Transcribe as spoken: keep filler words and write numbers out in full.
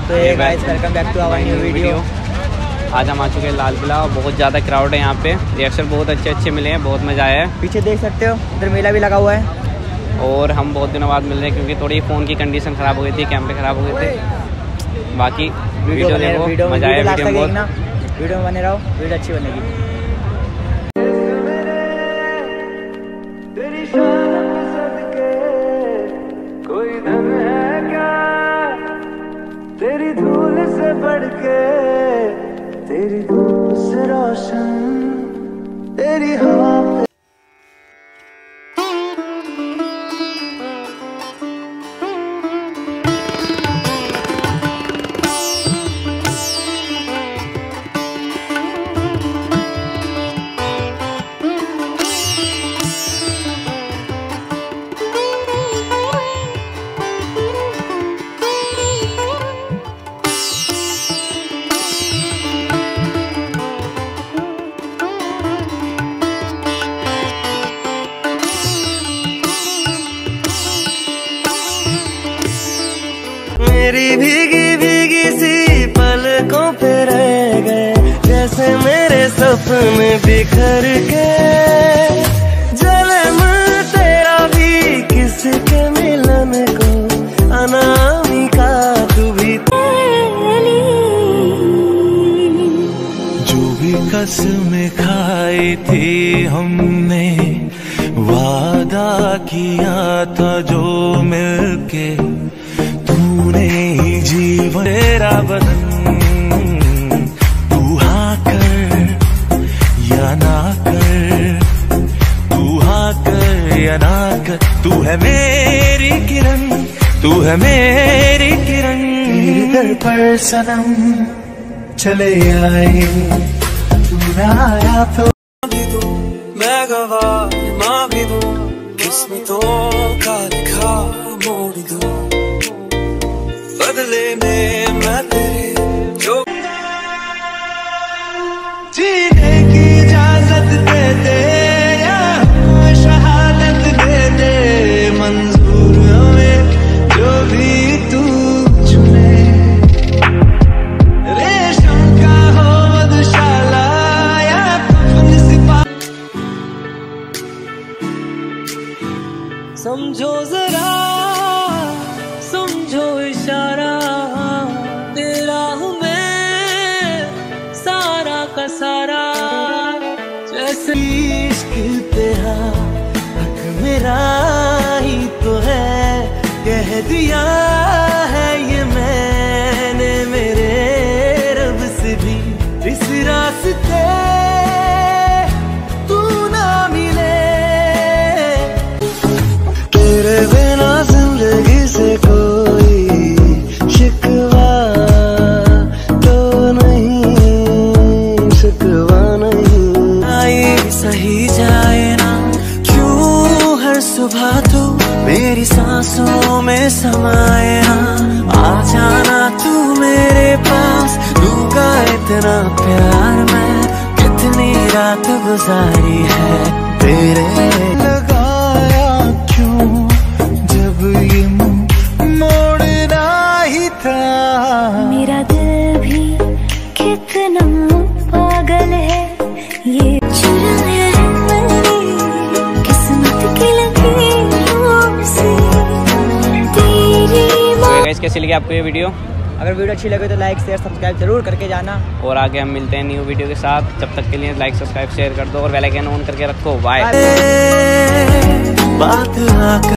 तो ये guys welcome back to our new video. आज हम आ चुके हैं लाल किला और बहुत ज़्यादा क्राउड है यहाँ पे। रिएक्शन बहुत अच्छे अच्छे मिले हैं, बहुत मज़ा आया है। पीछे देख सकते हो इधर मेला भी लगा हुआ है और हम बहुत दिनों बाद मिल रहे हैं क्योंकि थोड़ी फ़ोन की कंडीशन ख़राब हो गई थी, कैमरे ख़राब हो गए थे। बाकी वीडियो देखो, मज़ा आया वीडियो में बहुत। वीडियो में बने रहो, वीडियो अच्छी बनेगी। तेरी धूल से बढ़ के तेरी धूल से रोशन तेरी हवा पे। मेरी भीगी भीगी सी पलकों पे रह गए जैसे मेरे सपने बिखर के। जन्म तेरा भी किसके मिलन को अनामिका तू भी। जो भी कसमें खाई थी हमने वादा किया था जो मिलके तूने ही जीवन तेरा बदन तू हाँ कर या ना कर, तू हाँ कर या ना कर। तू है मेरी किरण, तू है मेरी किरण। तेरे दर पर सनम चले आए, तू ना आया तो मैं गवाह माँ भी दूं, किस्मतों का लिखा मोड़ दूं। बदले में मैं तेरे जो जीने की इजाजत दे दे या शहादत दे दे। मंजूर हमें जो भी तू चुने, रेशम का हो मधुशाला या कफन सिपा। समझो जरा समझो इशारा तेरा हूँ मैं सारा का सारा। जैसे इश्क तेरा हक मेरा ही तो है, कह दिया है ये मैंने मेरे रब से भी। इस रास्ते तू ना मिले, तेरे बिना जिंदगी से कोई शिकवा तो नहीं, शिकवा नहीं। आए सही जाए ना क्यों हर सुबह तू मेरी सांसों में समाए ना। आ जाना तू मेरे पास, दूंगा इतना प्यार मैं। कितनी रात गुजारी है तेरे लगाया क्यों जब ये मोड़ना ही था। मेरा दिल भी कितना पागल है, ये किस्मत की लकीरों से तेरी। तो गाइस कैसी लगी आपको ये वीडियो? अगर वीडियो अच्छी लगे तो लाइक शेयर सब्सक्राइब जरूर करके जाना। और आगे हम मिलते हैं न्यू वीडियो के साथ। जब तक के लिए लाइक सब्सक्राइब शेयर कर दो और बेल आइकन ऑन करके रखो। बाय।